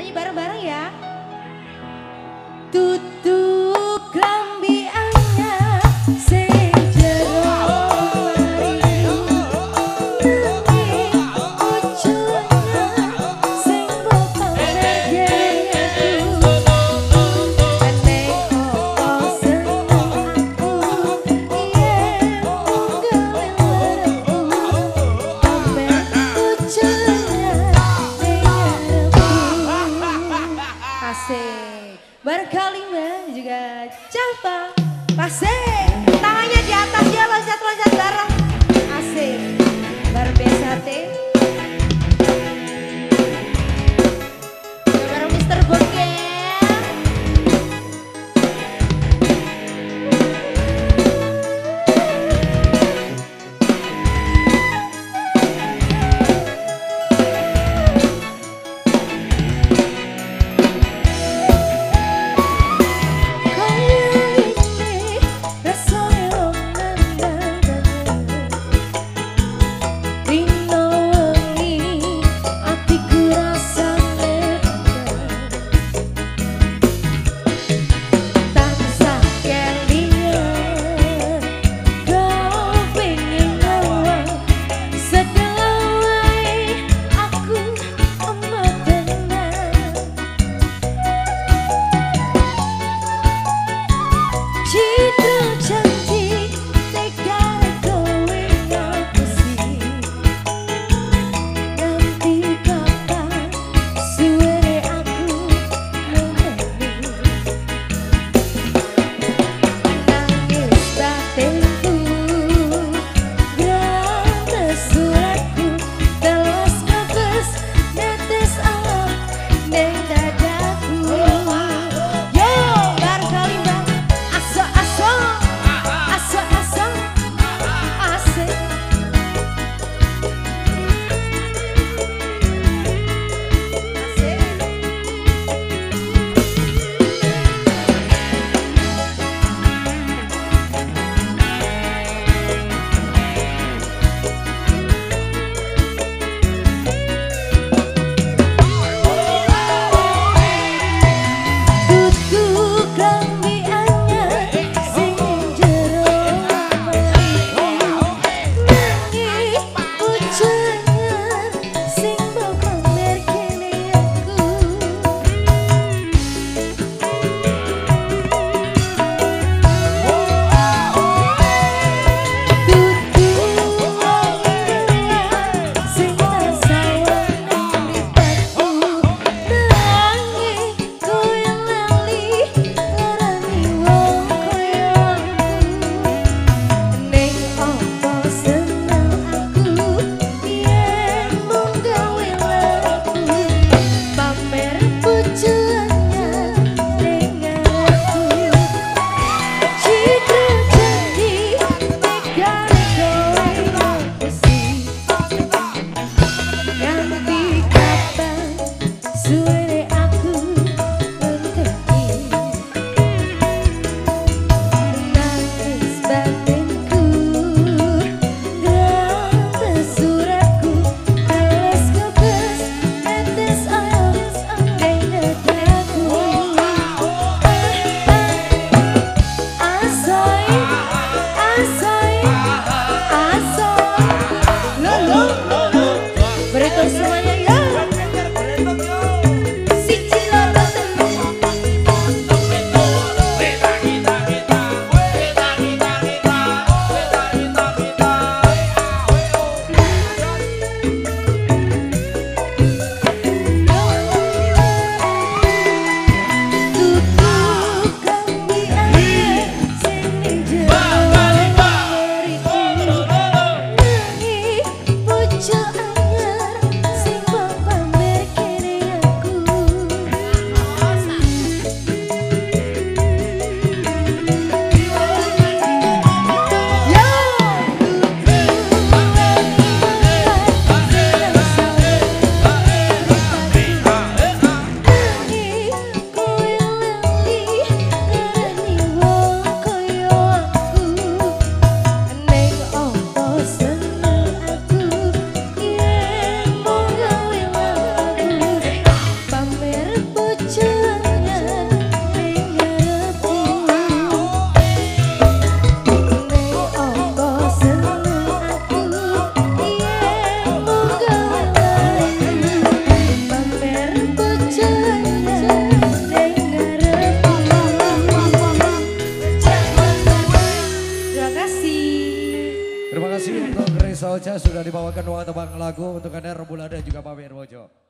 nyanyi bareng-bareng ya. Tutuk lambi anyar sing jero mari nanging ujungnya sing bokong negeku eneng opo seneng aku yen unggul lerengku ambe ujungnya ning ngarepku. Asik. Berkalima juga Java. Asik. Tangannya di atas ya, loncat-loncat bareng. Asik. Berbesa tim. Bareng Mr. Bokel. kasih untuk Grace Ocha sudah dibawakan dua tebang lagu untuk Anda Rembulan dan juga Pak Wirwojo.